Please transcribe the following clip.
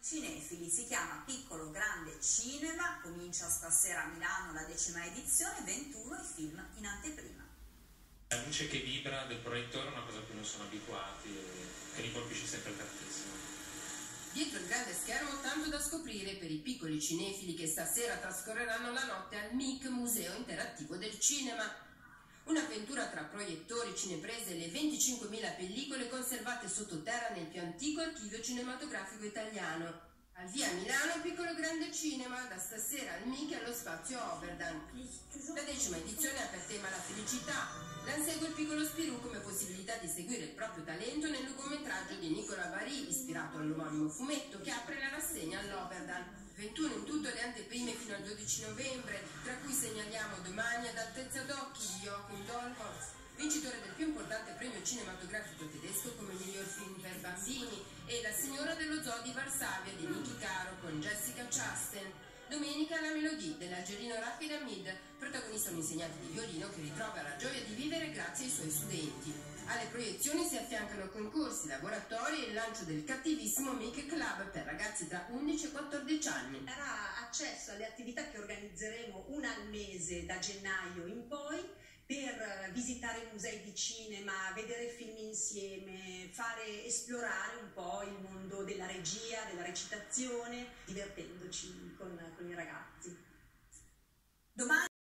Cinefili, si chiama Piccolo Grande Cinema, comincia stasera a Milano la 10ª edizione, 21 i film in anteprima. La luce che vibra del proiettore è una cosa a cui non sono abituati e che li colpisce sempre tantissimo. Dietro il grande schermo tanto da scoprire per i piccoli cinefili che stasera trascorreranno la notte al MIC, Museo Interattivo del Cinema. Un'avventura tra proiettori, cineprese e le 25.000 pellicole conservate sottoterra nel più antico archivio cinematografico italiano. Al via Milano, Piccolo Grande Cinema, da stasera al MIC e allo spazio Oberdan. La 10ª edizione ha per tema la felicità. L'ansegue il piccolo Spirou come possibilità di seguire il proprio talento nel lungometraggio di Nicola Bari, ispirato all'omonimo fumetto, che apre la rassegna all'Oberdan. 21 in tutto le anteprime fino al 12 novembre, tra cui segnaliamo Domani ad altezza d'occhi di Joachim Dollholz, vincitore del più importante premio cinematografico tedesco come miglior film per bambini, e La signora dello zoo di Varsavia di Niki Caro con Jessica Chastain. Domenica La Melodie dell'algerino Rafid Hamid, protagonista un insegnante di violino che ritrova la gioia di vivere grazie ai suoi studenti. Alle proiezioni si affiancano concorsi, laboratori e il lancio del cattivissimo Mickey Club per ragazzi tra 11 e 14 anni. Darà accesso alle attività che organizzeremo una al mese da gennaio in poi, per visitare musei di cinema, vedere film insieme, esplorare un po' il mondo della regia, della recitazione, divertendoci con i ragazzi. Domani